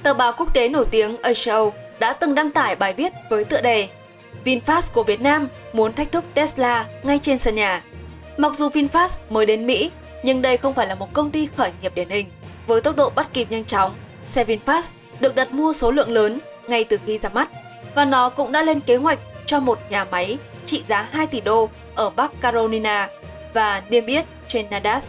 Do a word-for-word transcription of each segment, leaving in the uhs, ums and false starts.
tờ báo quốc tế nổi tiếng Asia đã từng đăng tải bài viết với tựa đề VinFast của Việt Nam muốn thách thức Tesla ngay trên sân nhà. Mặc dù VinFast mới đến Mỹ, nhưng đây không phải là một công ty khởi nghiệp điển hình. Với tốc độ bắt kịp nhanh chóng, xe VinFast được đặt mua số lượng lớn ngay từ khi ra mắt, và nó cũng đã lên kế hoạch cho một nhà máy trị giá hai tỷ đô ở Bắc Carolina và niêm yết trên Nasdaq.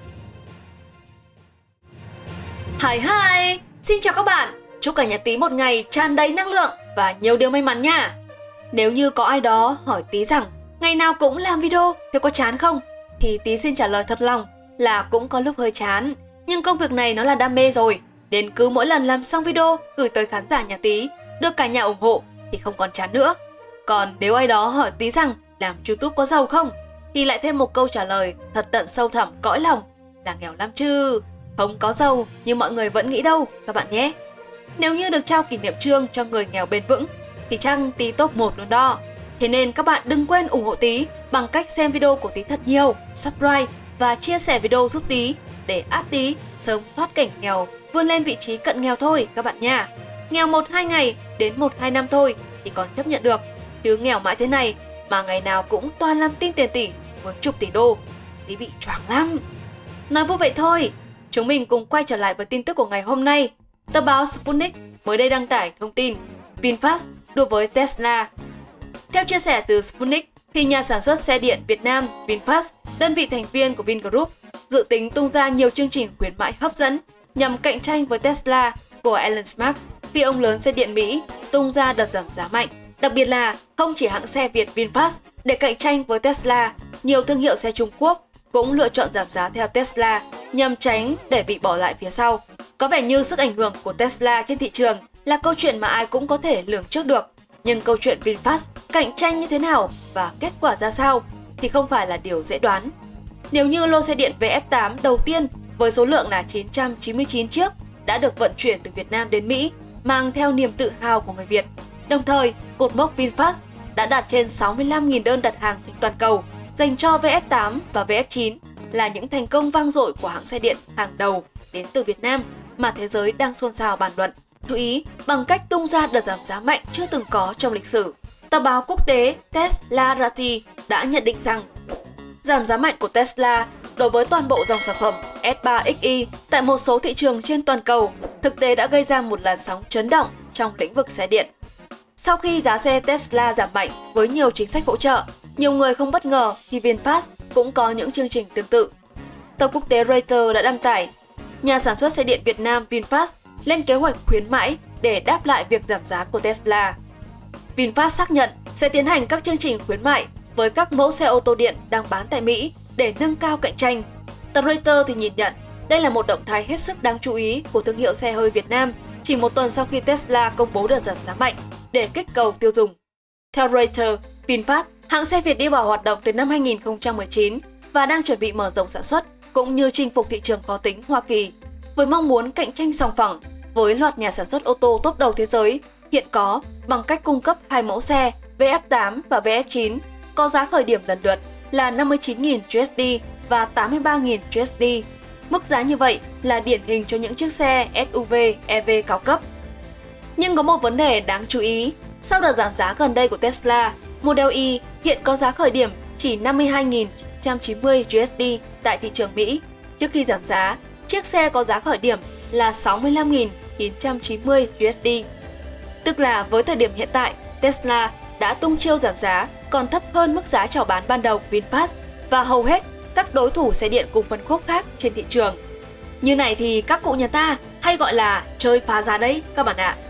Hi hi! Xin chào các bạn! Chúc cả nhà Tí một ngày tràn đầy năng lượng và nhiều điều may mắn nha! Nếu như có ai đó hỏi Tí rằng ngày nào cũng làm video thì có chán không? Thì Tí xin trả lời thật lòng là cũng có lúc hơi chán. Nhưng công việc này nó là đam mê rồi, đến cứ mỗi lần làm xong video gửi tới khán giả nhà Tí, được cả nhà ủng hộ thì không còn chán nữa. Còn nếu ai đó hỏi Tí rằng làm YouTube có giàu không? Thì lại thêm một câu trả lời thật tận sâu thẳm cõi lòng là nghèo lắm chứ. Không có giàu như mọi người vẫn nghĩ đâu các bạn nhé. Nếu như được trao kỷ niệm chương cho người nghèo bền vững thì chăng Tí top một luôn đó. Thế nên các bạn đừng quên ủng hộ Tí bằng cách xem video của Tí thật nhiều, subscribe và chia sẻ video giúp Tí để át Tí sớm thoát cảnh nghèo, vươn lên vị trí cận nghèo thôi các bạn nha. Nghèo một hai ngày đến một hai năm thôi thì còn chấp nhận được, chứ nghèo mãi thế này mà ngày nào cũng toàn làm tin tiền tỷ với chục tỷ đô, Tí bị choáng lắm. Nói vui vậy thôi, chúng mình cùng quay trở lại với tin tức của ngày hôm nay. Tờ báo Sputnik mới đây đăng tải thông tin VinFast đua với Tesla. Theo chia sẻ từ Sputnik, thì nhà sản xuất xe điện Việt Nam VinFast, đơn vị thành viên của Vingroup, dự tính tung ra nhiều chương trình khuyến mãi hấp dẫn nhằm cạnh tranh với Tesla của Elon Musk khi ông lớn xe điện Mỹ tung ra đợt giảm giá mạnh. Đặc biệt là không chỉ hãng xe Việt VinFast để cạnh tranh với Tesla, nhiều thương hiệu xe Trung Quốc cũng lựa chọn giảm giá theo Tesla nhằm tránh để bị bỏ lại phía sau. Có vẻ như sức ảnh hưởng của Tesla trên thị trường là câu chuyện mà ai cũng có thể lường trước được. Nhưng câu chuyện VinFast cạnh tranh như thế nào và kết quả ra sao thì không phải là điều dễ đoán. Nếu như lô xe điện vê ép tám đầu tiên với số lượng là chín trăm chín mươi chín chiếc đã được vận chuyển từ Việt Nam đến Mỹ, mang theo niềm tự hào của người Việt. Đồng thời, cột mốc VinFast đã đạt trên sáu mươi lăm nghìn đơn đặt hàng trên toàn cầu dành cho vê ép tám và vê ép chín, là những thành công vang dội của hãng xe điện hàng đầu đến từ Việt Nam mà thế giới đang xôn xao bàn luận. Chú ý, bằng cách tung ra đợt giảm giá mạnh chưa từng có trong lịch sử, tờ báo quốc tế Teslarati đã nhận định rằng giảm giá mạnh của Tesla đối với toàn bộ dòng sản phẩm S ba X i tại một số thị trường trên toàn cầu thực tế đã gây ra một làn sóng chấn động trong lĩnh vực xe điện. Sau khi giá xe Tesla giảm mạnh với nhiều chính sách hỗ trợ, nhiều người không bất ngờ khi VinFast cũng có những chương trình tương tự. Tờ quốc tế Reuters đã đăng tải, nhà sản xuất xe điện Việt Nam VinFast lên kế hoạch khuyến mãi để đáp lại việc giảm giá của Tesla. VinFast xác nhận sẽ tiến hành các chương trình khuyến mại với các mẫu xe ô tô điện đang bán tại Mỹ để nâng cao cạnh tranh. Tờ Reuters thì nhìn nhận đây là một động thái hết sức đáng chú ý của thương hiệu xe hơi Việt Nam chỉ một tuần sau khi Tesla công bố đợt giảm giá mạnh để kích cầu tiêu dùng. Theo Reuters, VinFast, hãng xe Việt đi vào hoạt động từ năm hai nghìn không trăm mười chín và đang chuẩn bị mở rộng sản xuất cũng như chinh phục thị trường khó tính Hoa Kỳ với mong muốn cạnh tranh song phẳng với loạt nhà sản xuất ô tô top đầu thế giới hiện có bằng cách cung cấp hai mẫu xe vê ép tám và vê ép chín có giá khởi điểm lần lượt là năm mươi chín nghìn đô la và tám mươi ba nghìn đô la. Mức giá như vậy là điển hình cho những chiếc xe ét u vê, e vê cao cấp. Nhưng có một vấn đề đáng chú ý, sau đợt giảm giá gần đây của Tesla, Model Y hiện có giá khởi điểm chỉ năm mươi hai nghìn chín trăm chín mươi đô la tại thị trường Mỹ. Trước khi giảm giá, chiếc xe có giá khởi điểm là sáu mươi lăm nghìn chín trăm chín mươi đô la. Tức là với thời điểm hiện tại, Tesla đã tung chiêu giảm giá còn thấp hơn mức giá chào bán ban đầu của VinFast và hầu hết các đối thủ xe điện cùng phân khúc khác trên thị trường. Như này thì các cụ nhà ta hay gọi là chơi phá giá đấy các bạn ạ.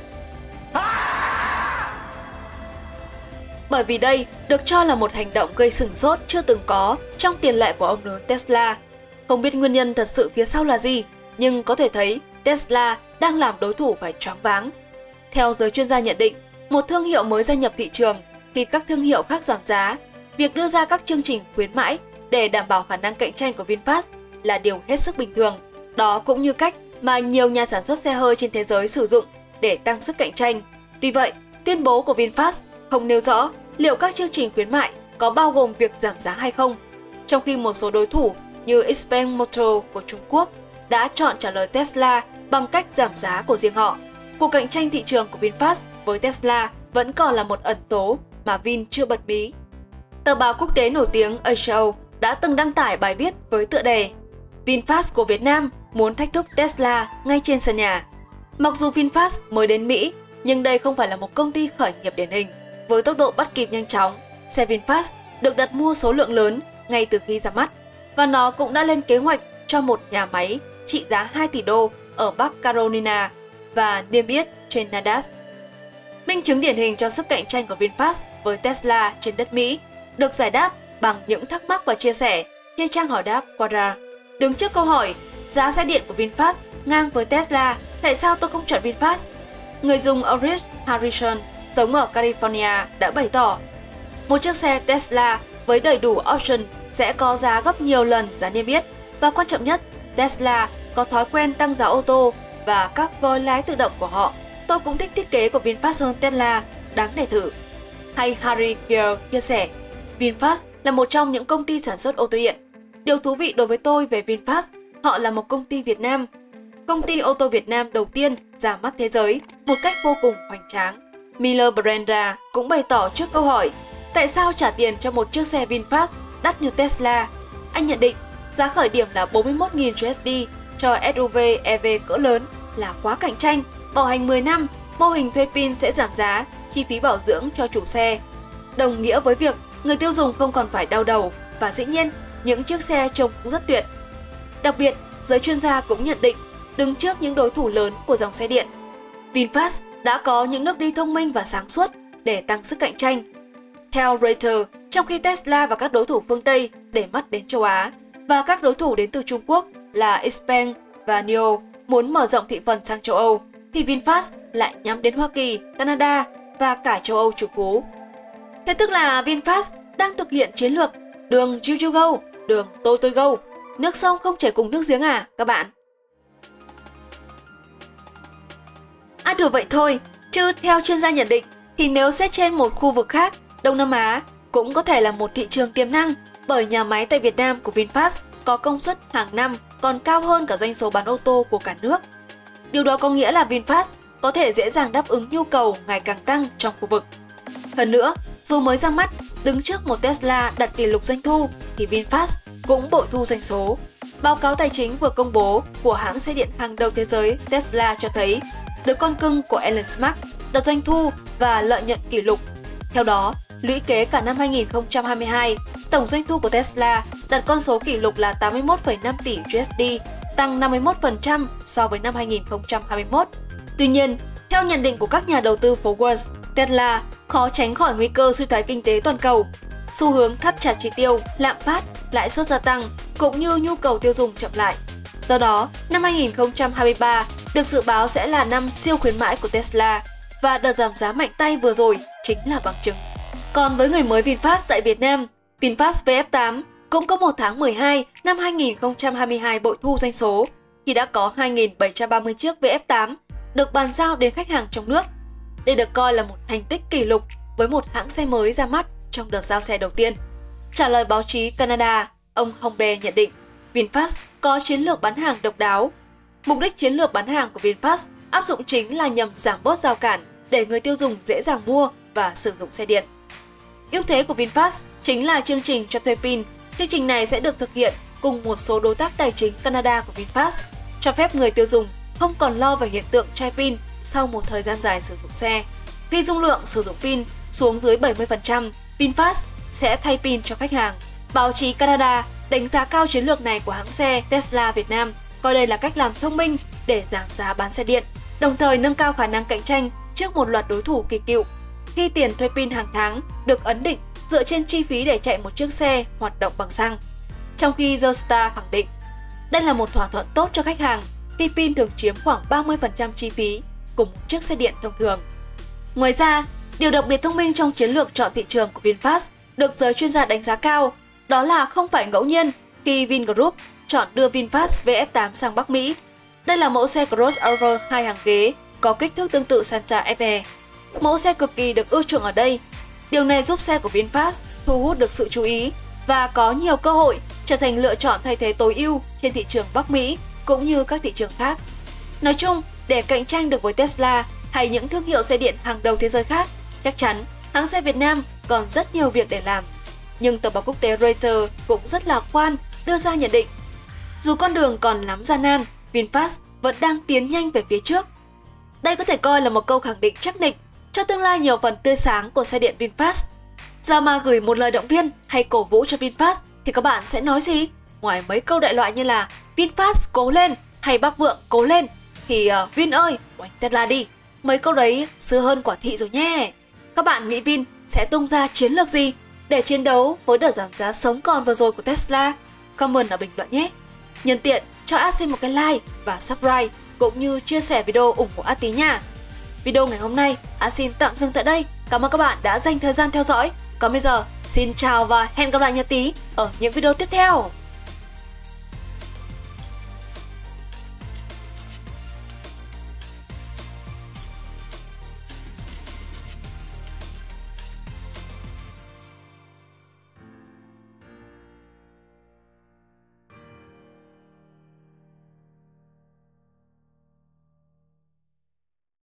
Bởi vì đây được cho là một hành động gây sửng sốt chưa từng có trong tiền lệ của ông lớn Tesla. Không biết nguyên nhân thật sự phía sau là gì, nhưng có thể thấy Tesla đang làm đối thủ phải choáng váng. Theo giới chuyên gia nhận định, một thương hiệu mới gia nhập thị trường khi các thương hiệu khác giảm giá, việc đưa ra các chương trình khuyến mãi để đảm bảo khả năng cạnh tranh của VinFast là điều hết sức bình thường. Đó cũng như cách mà nhiều nhà sản xuất xe hơi trên thế giới sử dụng để tăng sức cạnh tranh. Tuy vậy, tuyên bố của VinFast không nêu rõ liệu các chương trình khuyến mại có bao gồm việc giảm giá hay không, trong khi một số đối thủ như Xpeng Motor của Trung Quốc đã chọn trả lời Tesla bằng cách giảm giá của riêng họ. cuộc cạnh tranh thị trường của VinFast với Tesla vẫn còn là một ẩn số mà Vin chưa bật mí. Tờ báo quốc tế nổi tiếng Asia đã từng đăng tải bài viết với tựa đề VinFast của Việt Nam muốn thách thức Tesla ngay trên sân nhà. Mặc dù VinFast mới đến Mỹ, nhưng đây không phải là một công ty khởi nghiệp điển hình. Với tốc độ bắt kịp nhanh chóng, xe VinFast được đặt mua số lượng lớn ngay từ khi ra mắt, và nó cũng đã lên kế hoạch cho một nhà máy trị giá hai tỷ đô ở Bắc Carolina và niêm yết trên Nasdaq. Minh chứng điển hình cho sức cạnh tranh của VinFast với Tesla trên đất Mỹ được giải đáp bằng những thắc mắc và chia sẻ trên trang hỏi đáp Quadra. Đứng trước câu hỏi giá xe điện của VinFast ngang với Tesla, tại sao tôi không chọn VinFast? Người dùng Ulrich Harrison sống ở California đã bày tỏ, một chiếc xe Tesla với đầy đủ option sẽ có giá gấp nhiều lần giá niêm yết, và quan trọng nhất, Tesla có thói quen tăng giá ô tô và các voi lái tự động của họ. Tôi cũng thích thiết kế của VinFast hơn Tesla, đáng để thử. Hay Harry Kier chia sẻ, VinFast là một trong những công ty sản xuất ô tô điện. Điều thú vị đối với tôi về VinFast, họ là một công ty Việt Nam. Công ty ô tô Việt Nam đầu tiên ra mắt thế giới một cách vô cùng hoành tráng. Miller Brenda cũng bày tỏ trước câu hỏi tại sao trả tiền cho một chiếc xe VinFast đắt như Tesla. Anh nhận định giá khởi điểm là bốn mươi mốt nghìn đô la cho ét u vê e vê cỡ lớn là quá cạnh tranh. Bảo hành mười năm, mô hình thuê pin sẽ giảm giá, chi phí bảo dưỡng cho chủ xe. Đồng nghĩa với việc người tiêu dùng không còn phải đau đầu, và dĩ nhiên những chiếc xe trông cũng rất tuyệt. Đặc biệt, giới chuyên gia cũng nhận định đứng trước những đối thủ lớn của dòng xe điện, VinFast đã có những nước đi thông minh và sáng suốt để tăng sức cạnh tranh. Theo Reuters, trong khi Tesla và các đối thủ phương Tây để mắt đến châu Á, và các đối thủ đến từ Trung Quốc là Xpeng và en i o muốn mở rộng thị phần sang châu Âu, thì VinFast lại nhắm đến Hoa Kỳ, Canada và cả châu Âu chủ phú. Thế tức là VinFast đang thực hiện chiến lược đường you you go, đường tôi tôi go, nước sông không chảy cùng nước giếng à các bạn? À đùa vậy thôi, chứ theo chuyên gia nhận định thì nếu xét trên một khu vực khác, Đông Nam Á cũng có thể là một thị trường tiềm năng, bởi nhà máy tại Việt Nam của VinFast có công suất hàng năm còn cao hơn cả doanh số bán ô tô của cả nước. Điều đó có nghĩa là VinFast có thể dễ dàng đáp ứng nhu cầu ngày càng tăng trong khu vực. Hơn nữa, dù mới ra mắt, đứng trước một Tesla đặt kỷ lục doanh thu, thì VinFast cũng bội thu doanh số. Báo cáo tài chính vừa công bố của hãng xe điện hàng đầu thế giới Tesla cho thấy đứa con cưng của Elon Musk đạt doanh thu và lợi nhuận kỷ lục. Theo đó, lũy kế cả năm hai nghìn không trăm hai mươi hai, tổng doanh thu của Tesla đạt con số kỷ lục là tám mươi mốt phẩy năm tỷ đô la, tăng năm mươi mốt phần trăm so với năm hai nghìn không trăm hai mươi mốt. Tuy nhiên, theo nhận định của các nhà đầu tư phố Wall, Tesla khó tránh khỏi nguy cơ suy thoái kinh tế toàn cầu, xu hướng thắt chặt chi tiêu, lạm phát, lãi suất gia tăng cũng như nhu cầu tiêu dùng chậm lại. Do đó, năm hai nghìn không trăm hai mươi ba được dự báo sẽ là năm siêu khuyến mãi của Tesla, và đợt giảm giá mạnh tay vừa rồi chính là bằng chứng. Còn với người mới VinFast tại Việt Nam, VinFast vê ép tám cũng có một tháng mười hai năm hai nghìn không trăm hai mươi hai bội thu doanh số, khi đã có hai nghìn bảy trăm ba mươi chiếc vê ép tám được bàn giao đến khách hàng trong nước. Đây được coi là một thành tích kỷ lục với một hãng xe mới ra mắt trong đợt giao xe đầu tiên. Trả lời báo chí Canada, ông Hombre nhận định VinFast có chiến lược bán hàng độc đáo. Mục đích chiến lược bán hàng của VinFast áp dụng chính là nhằm giảm bớt rào cản để người tiêu dùng dễ dàng mua và sử dụng xe điện. Ưu thế của VinFast chính là chương trình cho thuê pin. Chương trình này sẽ được thực hiện cùng một số đối tác tài chính Canada của VinFast, cho phép người tiêu dùng không còn lo về hiện tượng chai pin sau một thời gian dài sử dụng xe. Khi dung lượng sử dụng pin xuống dưới bảy mươi phần trăm, VinFast sẽ thay pin cho khách hàng. Báo chí Canada đánh giá cao chiến lược này của hãng xe Tesla Việt Nam, coi đây là cách làm thông minh để giảm giá bán xe điện, đồng thời nâng cao khả năng cạnh tranh trước một loạt đối thủ kỳ cựu. Khi tiền thuê pin hàng tháng được ấn định dựa trên chi phí để chạy một chiếc xe hoạt động bằng xăng. Trong khi Zostar khẳng định đây là một thỏa thuận tốt cho khách hàng, khi pin thường chiếm khoảng ba mươi phần trăm chi phí của một chiếc xe điện thông thường. Ngoài ra, điều đặc biệt thông minh trong chiến lược chọn thị trường của VinFast được giới chuyên gia đánh giá cao, đó là không phải ngẫu nhiên khi Vingroup chọn đưa VinFast vê ép tám sang Bắc Mỹ. Đây là mẫu xe crossover hai hàng ghế có kích thước tương tự Santa Fe. Mẫu xe cực kỳ được ưa chuộng ở đây. Điều này giúp xe của VinFast thu hút được sự chú ý và có nhiều cơ hội trở thành lựa chọn thay thế tối ưu trên thị trường Bắc Mỹ cũng như các thị trường khác. Nói chung, để cạnh tranh được với Tesla hay những thương hiệu xe điện hàng đầu thế giới khác, chắc chắn hãng xe Việt Nam còn rất nhiều việc để làm. Nhưng tờ báo quốc tế Reuters cũng rất lạc quan đưa ra nhận định, dù con đường còn lắm gian nan, VinFast vẫn đang tiến nhanh về phía trước. Đây có thể coi là một câu khẳng định chắc nịch cho tương lai nhiều phần tươi sáng của xe điện VinFast. Giờ mà gửi một lời động viên hay cổ vũ cho VinFast thì các bạn sẽ nói gì? Ngoài mấy câu đại loại như là VinFast cố lên hay Bác Vượng cố lên thì uh, Vin ơi, oánh Tesla đi. Mấy câu đấy xưa hơn quả thị rồi nhé. Các bạn nghĩ Vin sẽ tung ra chiến lược gì để chiến đấu với đợt giảm giá sống còn vừa rồi của Tesla? Comment ở bình luận nhé. Nhân tiện cho A xin một cái like và subscribe cũng như chia sẻ video ủng hộ A tí nha. Video ngày hôm nay A xin tạm dừng tại đây. Cảm ơn các bạn đã dành thời gian theo dõi. Còn bây giờ xin chào và hẹn gặp lại nhà Tí ở những video tiếp theo.